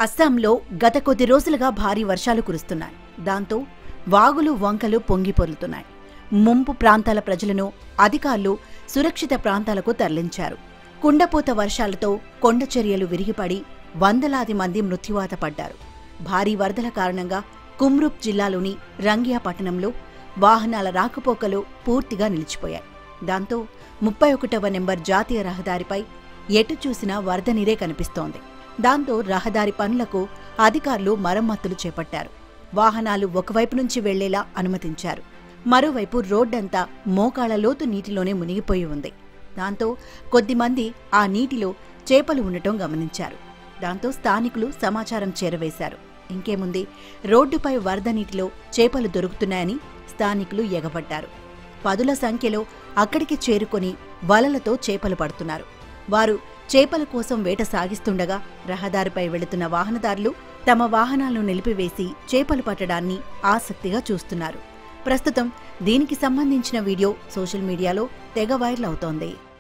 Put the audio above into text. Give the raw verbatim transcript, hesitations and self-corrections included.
అస్సాంలో గత కొద్ది రోజులుగా భారీ వర్షాలు కురుస్తున్నాయి. దాంతో వాగులు వంకలు పొంగి పొర్లుతున్నాయి. ముంపు ప్రాంతాల ప్రజలను అధికారులు సురక్షిత ప్రాంతాలకు తరలించారు. కుండపోత వర్షాలతో కొండచర్యలు విరిగిపడి వందలాది మంది మృత్యువాత పడ్డారు. భారీ వరదల కారణంగా కుమ్రూప్ జిల్లాలోని రంగియా పట్టణంలో వాహనాల రాకపోకలు పూర్తిగా నిలిచిపోయాయి. దాంతో ముప్పై ఒకటవ నెంబర్ జాతీయ రహదారిపై ఎటు చూసినా వరద నీరే కనిపిస్తోంది. దాంతో రహదారి పనులకు అధికారులు మరమ్మతులు చేపట్టారు. వాహనాలు ఒకవైపు నుంచి వెళ్లేలా అనుమతించారు. మరోవైపు రోడ్డంతా మోకాళ్ల లోతు నీటిలోనే మునిగిపోయి ఉంది. దాంతో కొద్దిమంది ఆ నీటిలో చేపలు ఉండటం గమనించారు. దాంతో స్థానికులు సమాచారం చేరవేశారు. ఇంకేముంది, రోడ్డుపై వరద నీటిలో చేపలు దొరుకుతున్నాయని స్థానికులు ఎగబడ్డారు. పదుల సంఖ్యలో అక్కడికి చేరుకొని వలలతో చేపలు పడుతున్నారు. వారు చేపల కోసం వేట సాగిస్తుండగా రహదారిపై వెళుతున్న వాహనదారులు తమ వాహనాలను నిలిపివేసి చేపలు పట్టడాన్ని ఆసక్తిగా చూస్తున్నారు. ప్రస్తుతం దీనికి సంబంధించిన వీడియో సోషల్ మీడియాలో తెగ వైరల్ అవుతోంది.